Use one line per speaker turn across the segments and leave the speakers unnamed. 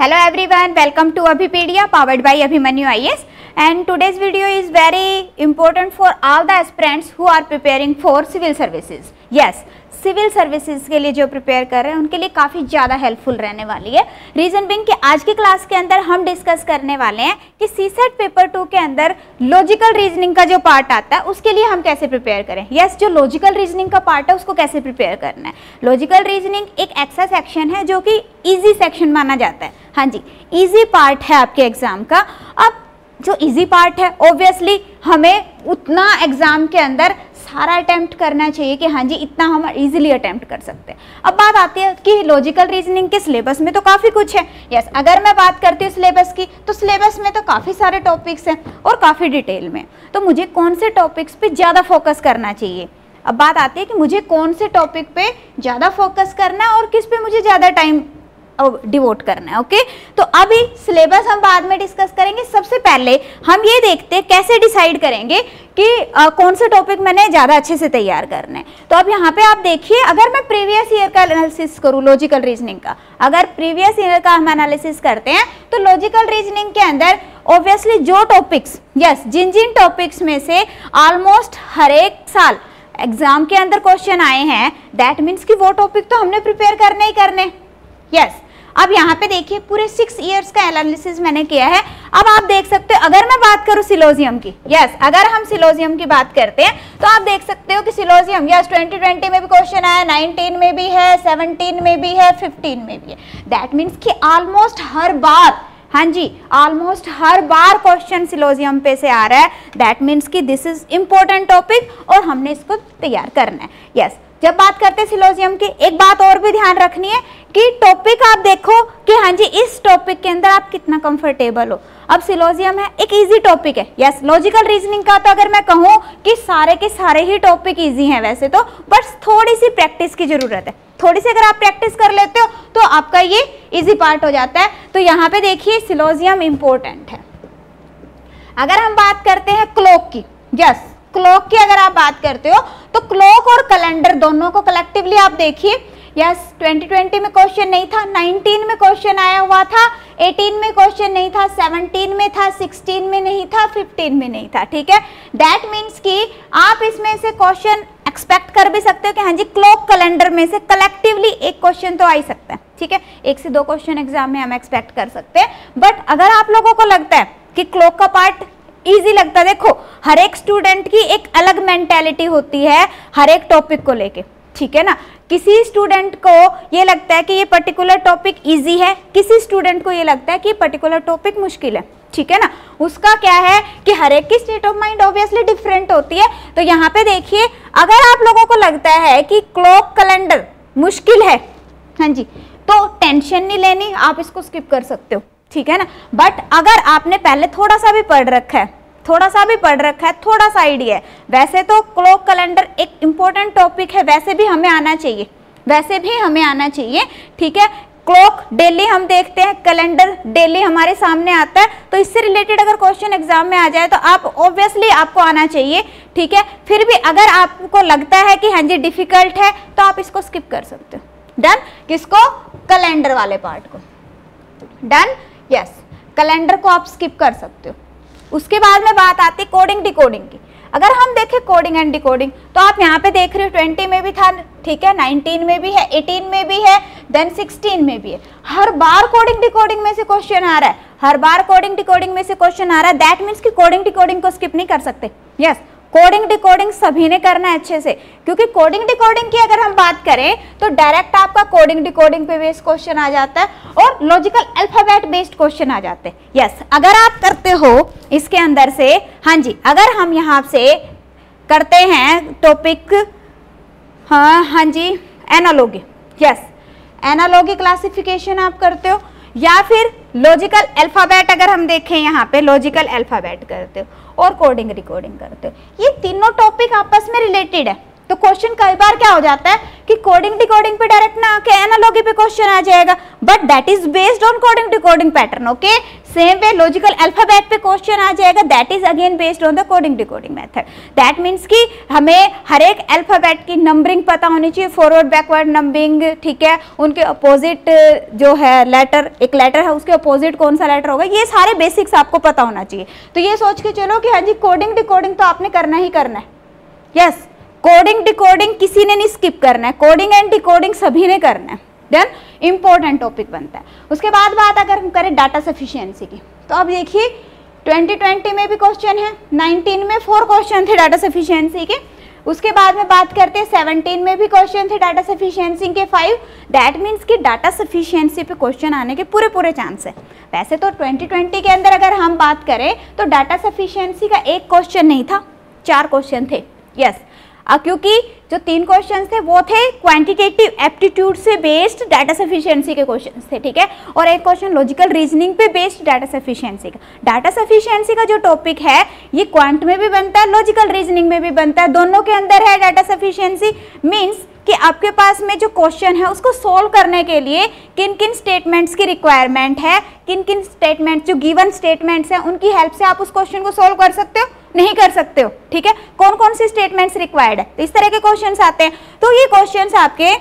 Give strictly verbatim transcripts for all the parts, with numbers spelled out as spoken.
Hello everyone, welcome to Abhipedia powered by Abhimanyu I A S, and today's video is very important for all the aspirants who are preparing for civil services. Yes, civil services के लिए जो prepare कर रहे हैं उनके लिए काफ़ी ज़्यादा हेल्पफुल रहने वाली है। रीज़न बिंग कि आज की क्लास के अंदर हम डिस्कस करने वाले हैं कि सीसेट पेपर टू के अंदर लॉजिकल रीजनिंग का जो पार्ट आता है उसके लिए हम कैसे प्रिपेयर करें। यस, जो लॉजिकल रीजनिंग का पार्ट है उसको कैसे प्रिपेयर करना है। लॉजिकल रीजनिंग एक एक्स्ट्रा सेक्शन है जो कि ईजी सेक्शन माना जाता है। हाँ जी, ईजी पार्ट है आपके एग्जाम का। अब जो इजी पार्ट है ऑब्वियसली हमें उतना एग्जाम के अंदर सारा अटेम्प्ट करना चाहिए कि हाँ जी इतना हम इजीली अटेम्प्ट कर सकते हैं। अब बात आती है कि लॉजिकल रीजनिंग के सिलेबस में तो काफ़ी कुछ है। यस, अगर मैं बात करती हूँ सिलेबस की तो सिलेबस में तो काफ़ी सारे टॉपिक्स हैं और काफ़ी डिटेल में। तो मुझे कौन से टॉपिक्स पे ज़्यादा फोकस करना चाहिए। अब बात आती है कि मुझे कौन से टॉपिक पे ज़्यादा फोकस करना है और किस पे मुझे ज़्यादा टाइम डिवोट करना है। ओके, तो अभी सिलेबस हम बाद में डिस्कस करेंगे। सबसे पहले हम ये देखते हैं कैसे डिसाइड करेंगे कि आ, कौन से टॉपिक मैंने ज़्यादा अच्छे से तैयार करना है। तो अब यहाँ पे आप देखिए, अगर मैं प्रीवियस ईयर का एनालिसिस करूँ लॉजिकल रीजनिंग का, अगर प्रीवियस ईयर का हम एनालिसिस करते हैं तो लॉजिकल रीजनिंग के अंदर ऑब्वियसली जो टॉपिक्स, यस, जिन जिन टॉपिक्स में से ऑलमोस्ट हर एक साल एग्जाम के अंदर क्वेश्चन आए हैं, दैट मीन्स कि वो टॉपिक तो हमने प्रिपेयर करने ही करने। यस, अब यहाँ पे देखिए पूरे सिक्स इयर्स का एनालिसिस मैंने किया है। अब आप देख सकते हो, अगर मैं बात करूँ सिलोजियम की, यस, अगर हम सिलोजियम की बात करते हैं तो आप देख सकते हो कि सिलोजियम यस ट्वेंटी ट्वेंटी में भी क्वेश्चन आया, नाइनटीन में भी है, सेवनटीन में भी है, फिफ्टीन में भी है। दैट मीन्स कि ऑलमोस्ट हर बार, हाँ जी, ऑलमोस्ट हर बार क्वेश्चन सिलोजियम पे से आ रहा है। दैट मीन्स कि दिस इज इम्पोर्टेंट टॉपिक और हमने इसको तैयार करना है। यस, जब बात करते हैं सिलोजियम की, एक बात और भी ध्यान रखनी है कि टॉपिक आप देखो कि हाँ जी इस टॉपिक के अंदर आप कितना कंफर्टेबल हो। अब सिलोजियम है, एक इजी टॉपिक है। यस, लॉजिकल रीजनिंग का तो अगर मैं कहूँ कि सारे के सारे ही टॉपिक इजी हैं वैसे तो, बट थोड़ी सी प्रैक्टिस की जरूरत है। थोड़ी सी अगर आप प्रैक्टिस कर लेते हो तो आपका ये इजी पार्ट हो जाता है। तो यहाँ पे देखिए सिलोजियम इंपॉर्टेंट है। अगर हम बात करते हैं क्लॉक की, यस, क्लॉक की अगर आप बात करते हो तो क्लॉक और कैलेंडर दोनों को कलेक्टिवली आप देखिए। यस, ट्वेंटी ट्वेंटी में क्वेश्चन नहीं था, नाइनटीन में क्वेश्चन आया हुआ था, एटीन में क्वेश्चन नहीं था, सेवनटीन में था, सिक्सटीन में नहीं था, फिफ्टीन में नहीं था। ठीक है, दैट मीन्स कि आप इसमें से क्वेश्चन एक्सपेक्ट कर भी सकते हो कि हाँ जी क्लॉक कैलेंडर में से कलेक्टिवली एक क्वेश्चन तो आ ही सकता है। ठीक है, एक से दो क्वेश्चन एग्जाम में हम एक्सपेक्ट कर सकते हैं। बट अगर आप लोगों को लगता है कि क्लॉक का पार्ट इजी लगता है, देखो हर एक स्टूडेंट की एक अलग मेंटेलिटी होती है हर एक टॉपिक को लेके। ठीक है ना, किसी स्टूडेंट को ये लगता है कि ये पर्टिकुलर टॉपिक इजी है, किसी स्टूडेंट को ये लगता है कि पर्टिकुलर टॉपिक मुश्किल है। ठीक है ना, उसका क्या है कि हर एक की state of mind obviously different होती है। तो यहाँ पे देखिए, अगर आप लोगों को लगता है कि क्लॉक कैलेंडर मुश्किल है, हाँ जी, तो टेंशन नहीं लेनी, आप इसको स्किप कर सकते हो। ठीक है ना, बट अगर आपने पहले थोड़ा सा भी पढ़ रखा है, थोड़ा सा भी पढ़ रखा है, थोड़ा सा आइडिया है, वैसे तो क्लॉक कैलेंडर एक इम्पोर्टेंट टॉपिक है, वैसे भी हमें आना चाहिए, वैसे भी हमें आना चाहिए। ठीक है, क्लॉक डेली हम देखते हैं, कैलेंडर डेली हमारे सामने आता है, तो इससे रिलेटेड अगर क्वेश्चन एग्जाम में आ जाए तो आप ऑब्वियसली आपको आना चाहिए। ठीक है, फिर भी अगर आपको लगता है कि हाँ जी डिफिकल्ट है तो आप इसको स्किप कर सकते हो। डन, किसको? कैलेंडर वाले पार्ट को। डन, यस, कैलेंडर को आप स्किप कर सकते हो। उसके बाद में बात आती है कोडिंग डिकोडिंग की। अगर हम देखें कोडिंग एंड डिकोडिंग तो आप यहाँ पे देख रहे हो ट्वेंटी में भी था, ठीक है, नाइनटीन में भी है, एटीन में भी है, देन सिक्सटीन में भी है। हर बार कोडिंग डिकोडिंग में से क्वेश्चन आ रहा है, हर बार कोडिंग डिकोडिंग में से क्वेश्चन आ रहा है। दैट मीन्स कि कोडिंग डिकोडिंग को स्किप नहीं कर सकते। यस, कोडिंग डिकोडिंग सभी ने करना है अच्छे से, क्योंकि कोडिंग डिकोडिंग की अगर हम बात करें तो डायरेक्ट आपका कोडिंग डिकोडिंग पे बेस्ड क्वेश्चन आ जाता है और लॉजिकल अल्फाबेट बेस्ड क्वेश्चन आ जाते हैं। यस, अगर आप करते हो इसके अंदर से, हाँ जी, अगर हम यहाँ से करते हैं टॉपिक, हाँ हाँ जी, एनालॉजी। यस, एनालॉजी क्लासिफिकेशन आप करते हो या फिर लॉजिकल अल्फाबेट, अगर हम देखें यहाँ पे लॉजिकल अल्फाबेट करते हो और कोडिंग रिकॉर्डिंग करते हो, ये तीनों टॉपिक आपस में रिलेटेड है। तो क्वेश्चन कई बार क्या हो जाता है कि कोडिंग डिकोडिंग पे डायरेक्ट ना आके एनालॉजी पे क्वेश्चन आ जाएगा, but that is based on coding decoding pattern. Okay, same way logical alphabet पे क्वेश्चन आ जाएगा, that is again based on the coding decoding method. That means कि हमें हर एक अल्फाबेट की नंबरिंग पता होनी चाहिए, फॉरवर्ड बैकवर्ड नंबरिंग, ठीक है, उनके अपोजिट जो है लेटर, एक लेटर है उसके अपोजिट कौन सा लेटर होगा, ये सारे बेसिक्स आपको पता होना चाहिए। तो ये सोच के चलो कि हाँ जी कोडिंग डिकोडिंग तो आपने करना ही करना है। यस, कोडिंग डिकोडिंग किसी ने नहीं स्किप करना है, कोडिंग एंड डिकोडिंग सभी ने करना है। देन इंपॉर्टेंट टॉपिक बनता है। उसके बाद बात अगर हम करें डाटा सफिशिएंसी की, तो अब देखिए ट्वेंटी ट्वेंटी में भी क्वेश्चन है, नाइनटीन में फोर क्वेश्चन थे डाटा सफिशिएंसी के। उसके बाद में बात करते हैं सेवनटीन में भी क्वेश्चन थे डाटा सफिशिएंसी के फाइव। दैट मीन्स कि डाटा सफिशिएंसी पे क्वेश्चन आने के पूरे पूरे चांस है। वैसे तो ट्वेंटी ट्वेंटी के अंदर अगर हम बात करें तो डाटा सफिशिएंसी का एक क्वेश्चन नहीं था, चार क्वेश्चन थे। यस, क्योंकि जो तीन क्वेश्चंस थे वो थे क्वांटिटेटिव एप्टीट्यूड से बेस्ड डाटा सफिशिएंसी के क्वेश्चंस थे, ठीक है, और एक क्वेश्चन लॉजिकल रीजनिंग पे बेस्ड डाटा सफिशिएंसी का। डाटा सफिशिएंसी का जो टॉपिक है ये क्वांट में भी बनता है, लॉजिकल रीजनिंग में भी बनता है, दोनों के अंदर है डाटा सफिशिएंसी। मीन्स कि आपके पास में जो क्वेश्चन है उसको सोल्व करने के लिए किन किन स्टेटमेंट्स की रिक्वायरमेंट है, किन किन स्टेटमेंट्स जो गिवन स्टेटमेंट्स हैं उनकी हेल्प से आप उस क्वेश्चन को सोल्व कर सकते हो, नहीं कर सकते हो, ठीक है, कौन कौन सी स्टेटमेंट्स रिक्वायर्ड है, तो इस तरह के क्वेश्चंस आते हैं। तो ये क्वेश्चंस आपके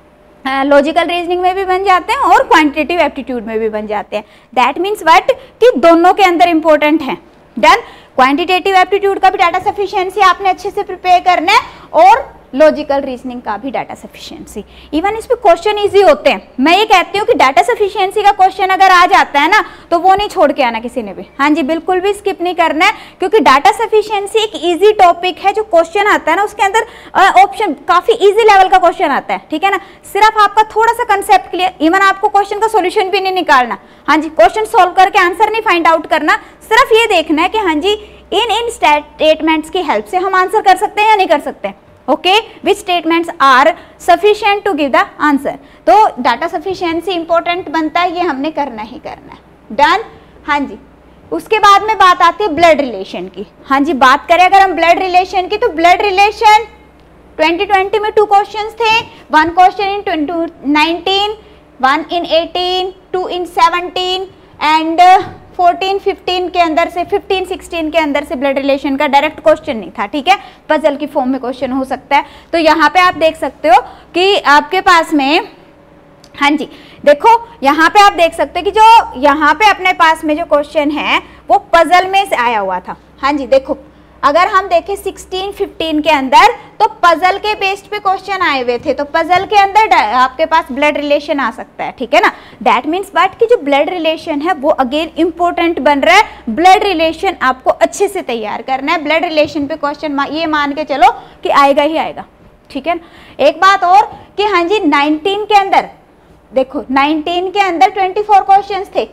लॉजिकल रीजनिंग में भी बन जाते हैं और क्वांटिटेटिव एप्टीट्यूड में भी बन जाते हैं। दैट मीन्स व्हाट कि दोनों के अंदर इंपॉर्टेंट है। डन, क्वांटिटेटिव एप्टीट्यूड का भी डाटा सफिशिएंसी आपने अच्छे से प्रिपेयर करना है और लॉजिकल रीजनिंग का भी डाटा सफिशिएंसी। इवन इस पे क्वेश्चन इजी होते हैं। मैं ये कहती हूँ कि डाटा सफिशिएंसी का क्वेश्चन अगर आ जाता है ना तो वो नहीं छोड़ के आना किसी ने भी, हाँ जी बिल्कुल भी स्किप नहीं करना है, क्योंकि डाटा सफिशिएंसी एक इजी टॉपिक है। जो क्वेश्चन आता है ना उसके अंदर ऑप्शन काफी इजी लेवल का क्वेश्चन आता है, ठीक है ना, सिर्फ आपका थोड़ा सा कंसेप्ट क्लियर, इवन आपको क्वेश्चन का सोल्यूशन भी नहीं निकालना, हाँ जी क्वेश्चन सोल्व करके आंसर नहीं फाइंड आउट करना, सिर्फ ये देखना है कि हाँ जी इन इन स्टेटमेंट्स की हेल्प से हम आंसर कर सकते हैं या नहीं कर सकते। Okay, which statements are sufficient to give the answer. तो डाटा सफिशिएंसी इंपॉर्टेंट बनता है, ये हमने करना ही करना है। डन, हाँ जी। उसके बाद में बात आती है ब्लड रिलेशन की। हाँ जी, बात करें अगर हम ब्लड रिलेशन की, तो ब्लड रिलेशन ट्वेंटी ट्वेंटी में टू क्वेश्चंस थे, one question in twenty nineteen, one in eighteen, two in seventeen and fourteen fifteen के अंदर से, फिफ्टीन सिक्सटीन के अंदर से ब्लड रिलेशन का डायरेक्ट क्वेश्चन नहीं था, ठीक है, पजल की फॉर्म में क्वेश्चन हो सकता है। तो यहाँ पे आप देख सकते हो कि आपके पास में, हाँ जी देखो यहाँ पे आप देख सकते हो कि जो यहाँ पे अपने पास में जो क्वेश्चन है वो पजल में से आया हुआ था। हाँ जी देखो, अगर हम देखें सिक्सटीन फिफ्टीन के अंदर तो पजल के बेस्ड पे क्वेश्चन आए हुए थे, तो पजल के अंदर आपके पास ब्लड रिलेशन आ सकता है, ठीक है ना। दैट मीन्स बट कि जो ब्लड रिलेशन है वो अगेन इंपॉर्टेंट बन रहा है। ब्लड रिलेशन आपको अच्छे से तैयार करना है। ब्लड रिलेशन पे क्वेश्चन ये मान के चलो कि आएगा ही आएगा, ठीक है ना। एक बात और कि हाँ जी नाइनटीन के अंदर देखो, नाइनटीन के अंदर ट्वेंटी फोर क्वेश्चंस थे,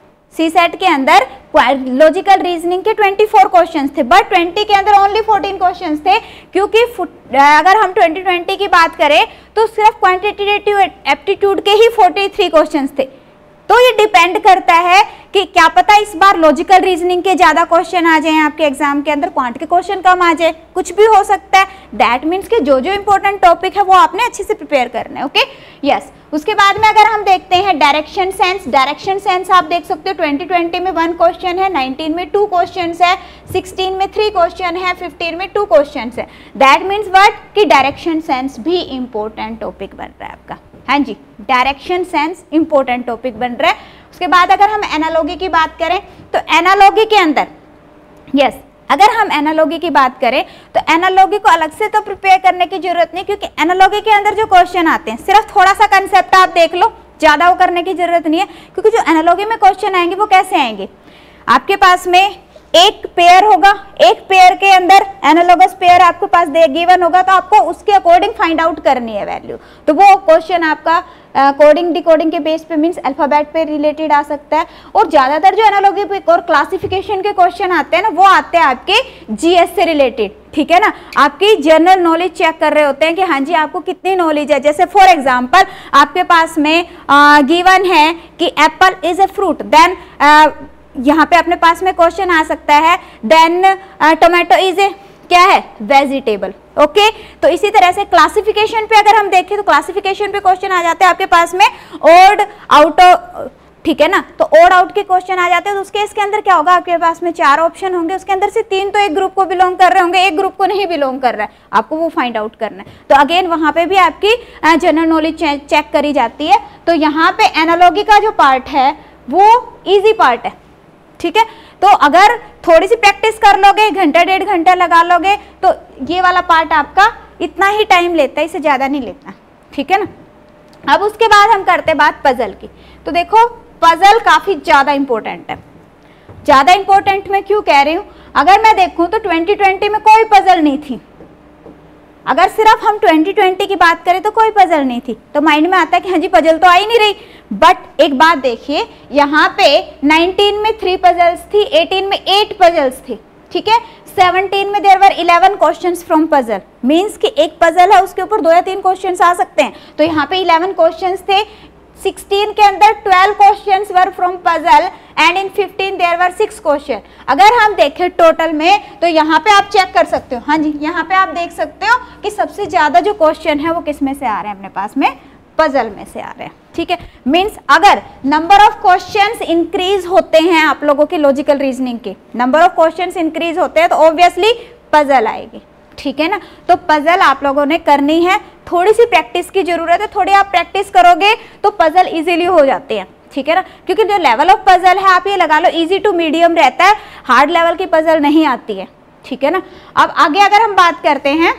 सी सेट के अंदर लॉजिकल रीजनिंग के ट्वेंटी फोर क्वेश्चंस थे, बट ट्वेंटी के अंदर ओनली फोर्टीन क्वेश्चंस थे, क्योंकि अगर हम ट्वेंटी ट्वेंटी की बात करें तो सिर्फ क्वांटिटेटिव एप्टीट्यूड के ही फोर्टी थ्री क्वेश्चंस थे। तो ये डिपेंड करता है कि क्या पता इस बार लॉजिकल रीजनिंग के ज्यादा क्वेश्चन आ जाएं आपके एग्जाम के अंदर, क्वांट के क्वेश्चन कम आ जाए, कुछ भी हो सकता है। दैट मीन्स कि जो जो इंपॉर्टेंट टॉपिक है वो आपने अच्छे से प्रिपेयर करना है। Okay, yes. उसके बाद में अगर हम देखते हैं डायरेक्शन सेंस, डायरेक्शन सेंस आप देख सकते हो ट्वेंटी ट्वेंटी में वन क्वेश्चन है, नाइनटीन में टू क्वेश्चन है, सिक्सटीन में थ्री क्वेश्चन है, फिफ्टीन में टू क्वेश्चन है। दैट मीन्स व्हाट कि डायरेक्शन सेंस भी इंपॉर्टेंट टॉपिक बन रहा है आपका। हाँ जी, डायरेक्शन सेंस इंपॉर्टेंट टॉपिक बन रहा है। उसके बाद अगर हम एनालॉगी की बात करें तो एनालॉगी के अंदर, यस yes, अगर हम एनालॉगी की बात करें तो एनालॉगी को अलग से तो प्रिपेयर करने की जरूरत नहीं, क्योंकि एनालॉगी के अंदर जो क्वेश्चन आते हैं सिर्फ थोड़ा सा कंसेप्ट आप देख लो, ज्यादा वो करने की जरूरत नहीं है। क्योंकि जो एनालॉगी में क्वेश्चन आएंगे वो कैसे आएंगे, आपके पास में एक पेयर होगा, एक पेयर के अंदर एनालॉगस पेयर आपके पास दे गिवन होगा, तो आपको उसके अकॉर्डिंग फाइंड आउट करनी है वैल्यू। तो वो क्वेश्चन आपका कोडिंग डिकोडिंग के बेस पे मींस अल्फाबेट पे रिलेटेड आ सकता है। और ज्यादातर जो एनालॉगी पे और क्लासिफिकेशन के क्वेश्चन आते हैं ना वो आते हैं आपके जीएस से रिलेटेड, ठीक है ना। आपकी जनरल नॉलेज चेक कर रहे होते हैं कि हाँ जी आपको कितनी नॉलेज है। जैसे फॉर एग्जांपल आपके पास में गिवन है कि apple is a fruit, then यहाँ पे अपने पास में क्वेश्चन आ सकता है देन टोमेटो इज ए क्या है, वेजिटेबल। Okay okay? तो इसी तरह से क्लासिफिकेशन पे अगर हम देखें तो क्लासिफिकेशन पे क्वेश्चन आ जाते हैं आपके पास में ओड आउट ऑफ, ठीक है ना। तो ओड आउट के क्वेश्चन आ जाते हैं तो उसके इसके अंदर क्या होगा, आपके पास में चार ऑप्शन होंगे, उसके अंदर से तीन तो एक ग्रुप को बिलोंग कर रहे होंगे, एक ग्रुप को नहीं बिलोंग कर रहा है, आपको वो फाइंड आउट करना है। तो अगेन वहां पे भी आपकी जनरल नॉलेज चेक करी जाती है। तो यहाँ पे एनालॉजी का जो पार्ट है वो इजी पार्ट है, ठीक है। तो अगर थोड़ी सी प्रैक्टिस कर लोगे, घंटा डेढ़ घंटा लगा लोगे, तो ये वाला पार्ट आपका इतना ही टाइम लेता है, इससे ज्यादा नहीं लेता, ठीक है ना। अब उसके बाद हम करते हैं बात पजल की। तो देखो पजल काफी ज्यादा इंपॉर्टेंट है। ज्यादा इंपॉर्टेंट मैं क्यों कह रही हूँ, अगर मैं देखूं तो ट्वेंटी ट्वेंटी में कोई पजल नहीं थी। अगर सिर्फ हम ट्वेंटी ट्वेंटी की बात करें तो कोई पजल नहीं थी, तो माइंड में आता है कि हाँ जी पजल तो आ ही नहीं रही। बट एक बात देखिए, यहाँ पे नाइनटीन में थ्री पजल्स थी, एटीन में एट पजल्स थी, ठीक है। सेवनटीन में there were eleven questions from puzzle, means कि एक पजल है उसके ऊपर दो या तीन क्वेश्चंस आ सकते हैं। तो यहाँ पे इलेवन क्वेश्चंस थे, सिक्सटीन के अंदर twelve questions were from puzzle and in fifteen there were six question. अगर हम देखें टोटल में तो यहाँ पे आप चेक कर सकते हो, हाँ जी यहाँ पे आप देख सकते हो कि सबसे ज्यादा जो क्वेश्चन है वो किस में से आ रहे हैं, अपने पास में पजल में से आ रहे हैं, ठीक है। मींस अगर नंबर ऑफ क्वेश्चंस इंक्रीज होते हैं, आप लोगों के लॉजिकल रीजनिंग के नंबर ऑफ क्वेश्चंस इंक्रीज होते हैं तो ऑब्वियसली पजल आएगी, ठीक है ना। तो पजल आप लोगों ने करनी है, थोड़ी सी प्रैक्टिस की जरूरत है, थोड़ी आप प्रैक्टिस करोगे तो पजल इजीली हो जाते हैं, ठीक है ना। क्योंकि जो लेवल ऑफ पजल है आप ये लगा लो इजी टू मीडियम रहता है, हार्ड लेवल की पजल नहीं आती है, ठीक है ना। अब आगे अगर हम बात करते हैं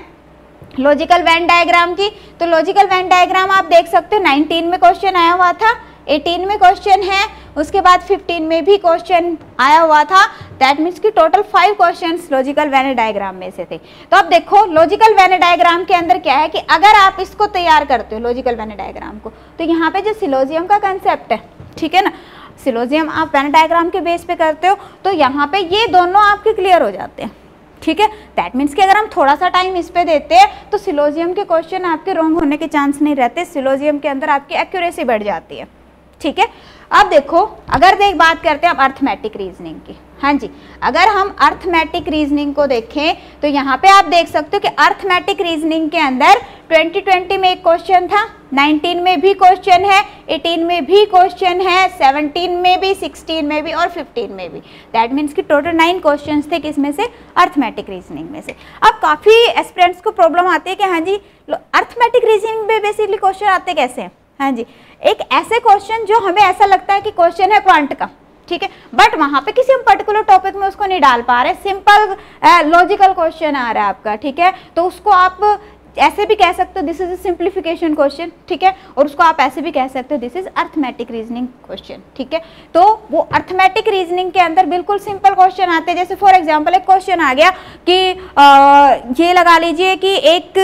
लॉजिकल वेन डायग्राम की, तो लॉजिकल वेन डायग्राम आप देख सकते हो नाइनटीन में क्वेश्चन आया हुआ था, एटीन में क्वेश्चन है, उसके बाद फिफ्टीन में भी क्वेश्चन आया हुआ था। दैट मीन्स कि total five questions logical Venn diagram में से थे। तो अब देखो लॉजिकल वेन डायग्राम के अंदर क्या है कि अगर आप इसको तैयार करते हो लॉजिकल वेन डायग्राम को, तो यहाँ पे जो सिलोजियम का कंसेप्ट है, ठीक है ना, सिलोजियम आप वेन डायग्राम के बेस पे करते हो तो यहाँ पे ये दोनों आपके क्लियर हो जाते हैं, ठीक है। दैट मीन्स कि अगर हम थोड़ा सा टाइम इस पे देते हैं तो सिलोजियम के क्वेश्चन आपके रॉन्ग होने के चांस नहीं रहते, सिलोजियम के अंदर आपकी एक्यूरेसी बढ़ जाती है, ठीक है। अब देखो अगर देख बात करते हैं अब अर्थमेटिक रीजनिंग की, हाँ जी अगर हम अर्थमेटिक रीजनिंग को देखें तो यहाँ पे आप देख सकते हो कि अर्थमेटिक रीजनिंग के अंदर ट्वेंटी ट्वेंटी में एक क्वेश्चन था, नाइनटीन में भी क्वेश्चन है, एटीन में भी क्वेश्चन है, सेवनटीन में भी, सिक्सटीन में भी और फिफ्टीन में भी। दैट मीन्स कि टोटल नाइन क्वेश्चंस थे किसमें से, अर्थमेटिक रीजनिंग में से। अब काफ़ी एस्पिरेंट्स को प्रॉब्लम आती है कि हाँ जी अर्थमेटिक रीजनिंग में बेसिकली क्वेश्चन आते कैसे हैं, हाँ जी एक ऐसे क्वेश्चन जो हमें ऐसा लगता है कि क्वेश्चन है क्वांट का, ठीक है, बट वहां पे किसी हम पर्टिकुलर टॉपिक में उसको नहीं डाल पा रहे, सिंपल लॉजिकल क्वेश्चन आ रहा है आपका, ठीक है, तो उसको आप ऐसे भी कह सकते हो this is a simplification question, ठीक है, और उसको आप ऐसे भी कह सकते हो this is arithmetic reasoning question, ठीक है। तो वो अर्थमेटिक रीजनिंग के अंदर बिल्कुल सिंपल क्वेश्चन आते हैं, जैसे फॉर एग्जांपल एक क्वेश्चन आ गया कि आ, ये लगा लीजिए कि एक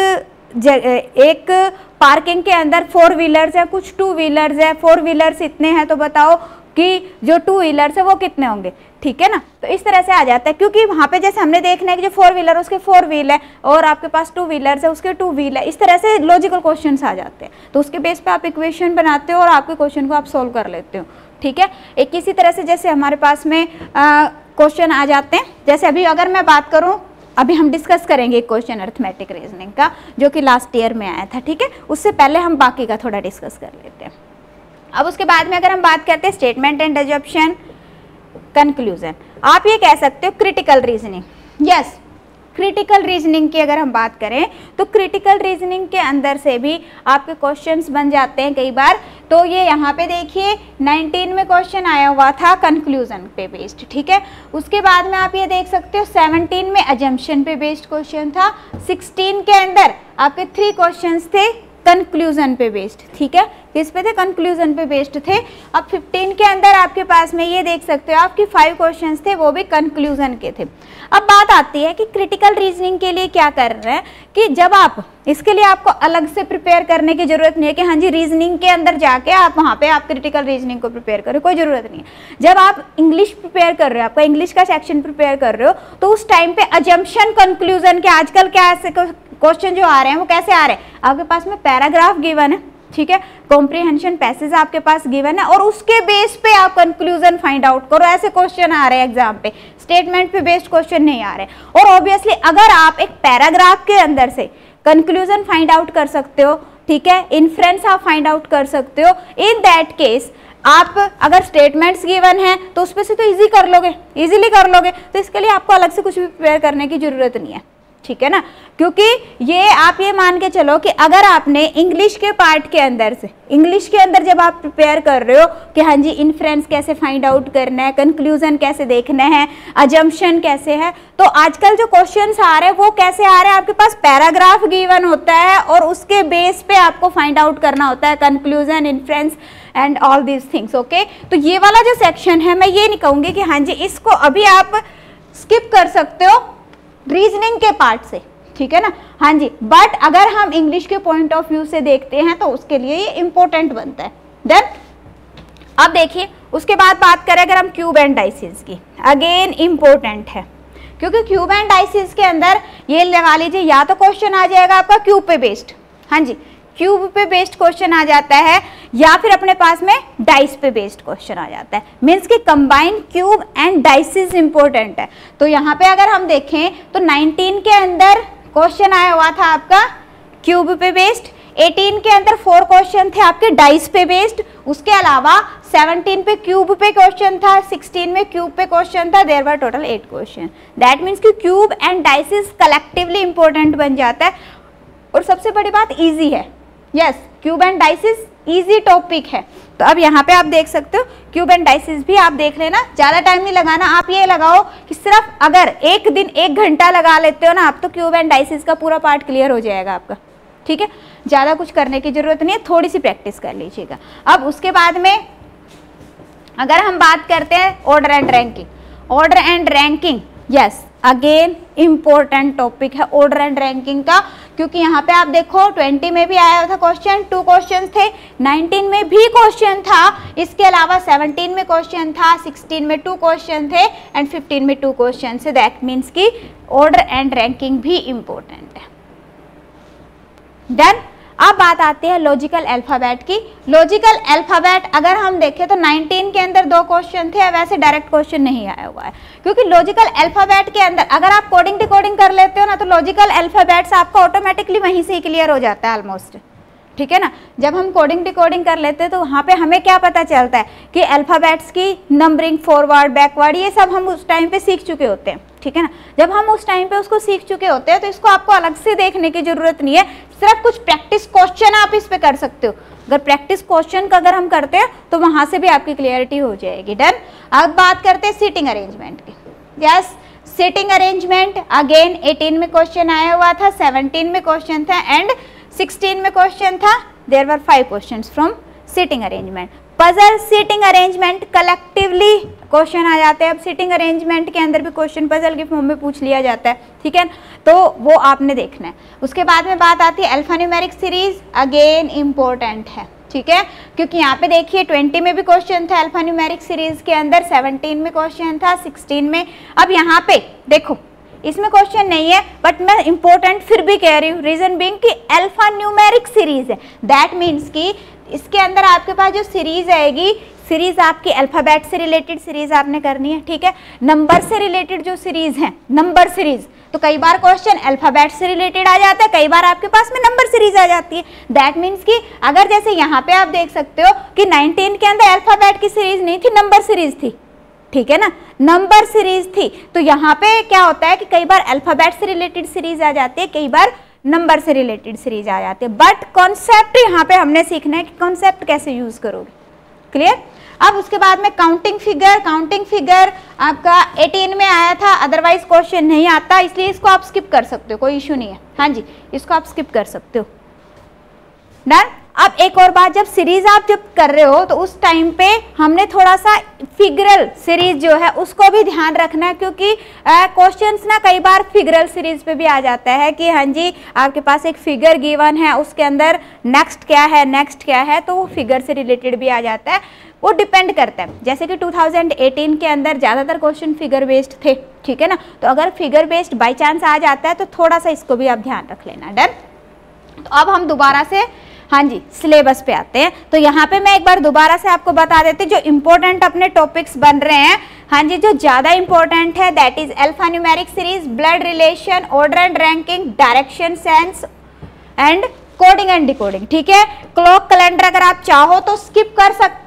एक पार्किंग के अंदर फोर व्हीलर्स है, कुछ टू व्हीलर्स है, फोर व्हीलर्स इतने हैं तो बताओ कि जो टू व्हीलर्स है वो कितने होंगे, ठीक है ना। तो इस तरह से आ जाता है, क्योंकि वहां पे जैसे हमने देखना है कि जो फोर व्हीलर उसके फोर व्हील है और आपके पास टू व्हीलर्स है उसके टू व्हील है, इस तरह से लॉजिकल क्वेश्चंस आ जाते हैं। तो उसके बेस पे आप इक्वेशन बनाते हो और आपके क्वेश्चन को आप सोल्व कर लेते हो, ठीक है। एक इसी तरह से जैसे हमारे पास में क्वेश्चन आ जाते हैं, जैसे अभी अगर मैं बात करूँ, अभी हम डिस्कस करेंगे एक क्वेश्चन अर्थमेटिक रीजनिंग का जो कि लास्ट ईयर में आया था, ठीक है, उससे पहले हम बाकी का थोड़ा डिस्कस कर लेते हैं। अब उसके बाद में अगर हम बात करते हैं स्टेटमेंट एंड एजम्पशन, कंक्लूजन, आप ये कह सकते हो critical reasoning. Yes, critical reasoning की अगर हम बात करें तो क्रिटिकल रीजनिंग के अंदर से भी आपके क्वेश्चंस बन जाते हैं कई बार। तो ये यहाँ पे देखिए नाइनटीन में क्वेश्चन आया हुआ था कंक्लूजन पे बेस्ड, ठीक है। उसके बाद में आप ये देख सकते हो सेवनटीन में अजम्पशन पे बेस्ड क्वेश्चन था, सिक्सटीन के अंदर आपके थ्री क्वेश्चंस थे कंक्लूजन पे बेस्ड, ठीक है, किस पे थे, कंक्लूजन पे बेस्ड थे। अब फिफ्टीन के अंदर आपके पास में ये देख सकते हो आपके फाइव क्वेश्चंस थे वो भी कंक्लूजन के थे। अब बात आती है कि क्रिटिकल रीजनिंग के लिए क्या कर रहे हैं कि जब आप इसके लिए आपको अलग से प्रिपेयर करने की जरूरत नहीं है कि हाँ जी रीजनिंग के अंदर जाके आप वहाँ पे आप क्रिटिकल रीजनिंग को प्रिपेयर करो, कोई जरूरत नहीं है। जब आप इंग्लिश प्रिपेयर कर रहे हो, आपका इंग्लिश का सेक्शन प्रिपेयर कर रहे हो, तो उस टाइम पे अजम्पशन कंक्लूजन के आजकल क्या ऐसे क्वेश्चन जो आ रहे हैं वो कैसे आ रहे हैं, आपके पास में पैराग्राफ गिवन है, ठीक है, कॉम्प्रिहेंशन पैसेज आपके पास गिवन है और उसके बेस पे आप कंक्लूजन फाइंड आउट करो। ऐसे क्वेश्चन आ रहे हैं एग्जाम पे, स्टेटमेंट पे बेस्ड क्वेश्चन नहीं आ रहे। और ऑब्वियसली अगर आप एक पैराग्राफ के अंदर से कंक्लूजन फाइंड आउट कर सकते हो, ठीक है, इन्फ्रेंस आप फाइंड आउट कर सकते हो, इन दैट केस आप अगर स्टेटमेंट्स गिवन है तो उसमें से तो इजी कर लोगे, इजीली कर लोगे, तो इसके लिए आपको अलग से कुछ भी प्रिपेयर करने की जरूरत नहीं है, ठीक है ना। क्योंकि ये आप ये मान के चलो कि अगर आपने इंग्लिश के पार्ट के अंदर से, इंग्लिश के अंदर जब आप प्रिपेयर कर रहे हो कि हाँ जी इन्फ्रेंस कैसे फाइंड आउट करना है, कंक्लूजन कैसे देखना है, अजम्पशन कैसे है, तो आजकल जो क्वेश्चंस आ रहे हैं वो कैसे आ रहे हैं, आपके पास पैराग्राफ गिवन होता है और उसके बेस पे आपको फाइंड आउट करना होता है conclusion, inference and all these things, okay. तो ये वाला जो सेक्शन है मैं ये नहीं कहूँगी कि हाँ जी इसको अभी आप स्किप कर सकते हो रीजनिंग के पार्ट से, ठीक है ना, हाँ जी। बट अगर हम इंग्लिश के पॉइंट ऑफ व्यू से देखते हैं तो उसके लिए ये इंपॉर्टेंट बनता है। देन अब देखिए उसके बाद बात करें अगर हम क्यूब एंड डाइसिस की, अगेन इंपॉर्टेंट है क्योंकि क्यूब एंड डाइसिस के अंदर ये लगा लीजिए या तो क्वेश्चन आ जाएगा आपका क्यूब पे बेस्ड, हाँ जी क्यूब पे बेस्ड क्वेश्चन आ जाता है, या फिर अपने पास में डाइस पे बेस्ड क्वेश्चन आ जाता है। मीन्स कि combined cube and dices important है। तो यहाँ पे अगर हम देखें तो नाइनटीन के अंदर क्वेश्चन आया हुआ था आपका क्यूब पे बेस्ड, एटीन के अंदर फोर क्वेश्चन थे आपके डाइस पे बेस्ड, उसके अलावा सेवनटीन पे क्यूब पे क्वेश्चन था, सिक्सटीन में क्यूब पे क्वेश्चन था, there were total eight question. That means कि cube and dices collectively important बन जाता है। और सबसे बड़ी बात इजी है, yes cube and dices easy topic है। तो अब यहाँ पे आप देख सकते हो क्यूब एंड डाइसिस भी आप देख लेना, ज़्यादा टाइम नहीं लगाना, आप ये लगाओ कि सिर्फ अगर एक दिन एक घंटा लगा लेते हो ना आप तो क्यूब एंड डाइसिस का पूरा पार्ट क्लियर हो जाएगा आपका, ठीक है। ज़्यादा कुछ करने की जरूरत नहीं है, थोड़ी सी प्रैक्टिस कर लीजिएगा। अब उसके बाद में अगर हम बात करते हैं order and ranking, order and ranking yes again important topic है ऑर्डर एंड रैंकिंग का, क्योंकि यहाँ पे आप देखो ट्वेंटी में भी आया था क्वेश्चन, टू क्वेश्चन थे, नाइनटीन में भी क्वेश्चन था, इसके अलावा सेवनटीन में क्वेश्चन था, सिक्सटीन में टू क्वेश्चन थे एंड फिफ्टीन में टू क्वेश्चन थे। दैट मीन्स कि ऑर्डर एंड रैंकिंग भी इंपॉर्टेंट है। डन। अब बात आती है लॉजिकल अल्फाबेट की। लॉजिकल अल्फाबेट अगर हम देखें तो नाइनटीन के अंदर दो क्वेश्चन थे, वैसे डायरेक्ट क्वेश्चन नहीं आया हुआ है, क्योंकि लॉजिकल अल्फाबेट के अंदर अगर आप कोडिंग डिकोडिंग कर लेते हो ना तो लॉजिकल अल्फाबेट्स आपका ऑटोमेटिकली वहीं से ही क्लियर हो जाता है ऑलमोस्ट, ठीक है ना। जब हम कोडिंग डिकोडिंग कर लेते हैं तो वहाँ पे हमें क्या पता चलता है कि अल्फाबेट्स की नंबरिंग, फॉरवर्ड, बैकवर्ड, ये सब हम उस टाइम पे सीख चुके होते हैं, ठीक है ना। जब हम उस टाइम पे उसको सीख चुके होते हैं तो इसको आपको अलग से देखने की जरूरत नहीं है, सिर्फ कुछ प्रैक्टिस क्वेश्चन आप इस पे कर सकते हो। अगर प्रैक्टिस क्वेश्चन का अगर हम करते हैं तो वहाँ से भी आपकी क्लियरिटी हो जाएगी। डन। अब बात करते हैं सीटिंग अरेंजमेंट की। Yes seating arrangement again eighteen में क्वेश्चन आया हुआ था, सेवनटीन में क्वेश्चन था एंड सिक्सटीन में क्वेश्चन था। There were five questions from seating arrangement. Puzzle seating arrangement collectively question आ जाते हैं। अब सीटिंग अरेंजमेंट के अंदर भी क्वेश्चन पजल के फॉर्म में पूछ लिया जाता है, ठीक है, तो वो आपने देखना है। उसके बाद में बात आती है अल्फान्यूमेरिक सीरीज, अगेन इंपॉर्टेंट है, ठीक है, क्योंकि यहाँ पे देखिए ट्वेंटी में भी क्वेश्चन था अल्फान्यूमेरिक सीरीज के अंदर, सेवनटीन में क्वेश्चन था, सिक्सटीन में। अब यहाँ पे देखो इसमें क्वेश्चन नहीं है बट मैं इंपॉर्टेंट फिर भी कह रही हूँ, रीजन बीइंग कि अल्फा न्यूमेरिक सीरीज है। दैट मीन्स कि इसके अंदर आपके पास जो सीरीज आएगी, सीरीज आपकी अल्फाबेट से रिलेटेड सीरीज आपने करनी है, ठीक है। नंबर से रिलेटेड जो सीरीज है, नंबर सीरीज, तो कई बार क्वेश्चन अल्फाबेट से रिलेटेड आ जाता है, कई बार आपके पास में नंबर सीरीज आ जाती है। दैट मीन्स कि अगर जैसे यहाँ पे आप देख सकते हो कि नाइनटीन के अंदर अल्फाबेट की सीरीज नहीं थी, नंबर सीरीज थी, ठीक है ना, नंबर सीरीज थी। तो यहाँ पे क्या होता है कि कई बार अल्फाबेट से रिलेटेड सीरीज आ जाती है, कई बार नंबर से रिलेटेड सीरीज आ जाती है, बट कॉन्सेप्ट यहाँ पे हमने सीखना है कि कॉन्सेप्ट कैसे यूज करोगे। क्लियर। अब उसके बाद में काउंटिंग फिगर, काउंटिंग फिगर आपका एटीन में आया था, अदरवाइज क्वेश्चन नहीं आता, इसलिए इसको आप स्किप कर सकते हो, कोई इशू नहीं है। हाँ जी, इसको आप स्किप कर सकते हो। डन। अब एक और बात, जब सीरीज आप जब कर रहे हो तो उस टाइम पे हमने थोड़ा सा फिगरल सीरीज जो है उसको भी ध्यान रखना है, क्योंकि क्वेश्चंस ना कई बार फिगरल सीरीज पे भी आ जाता है कि हाँ जी आपके पास एक फिगर गिवन है, उसके अंदर नेक्स्ट क्या है, नेक्स्ट क्या है, तो वो फिगर से रिलेटेड भी आ जाता है। वो डिपेंड करता है, जैसे कि टू थाउजेंड एटीन के अंदर ज़्यादातर क्वेश्चन फिगर बेस्ड थे, ठीक है ना। तो अगर फिगर बेस्ड बाई चांस आ जाता है तो थोड़ा सा इसको भी आप ध्यान रख लेना। डन। तो अब हम दोबारा से हाँ जी सिलेबस पे आते हैं। तो यहाँ पे मैं एक बार दोबारा से आपको बता देते जो इंपॉर्टेंट अपने टॉपिक्स बन रहे हैं। हाँ जी, जो ज़्यादा इंपॉर्टेंट है that is alphanumeric series, blood relation, order and ranking, direction sense and coding and decoding, ठीक है। क्लॉक कैलेंडर अगर आप चाहो तो स्किप कर सकते हो,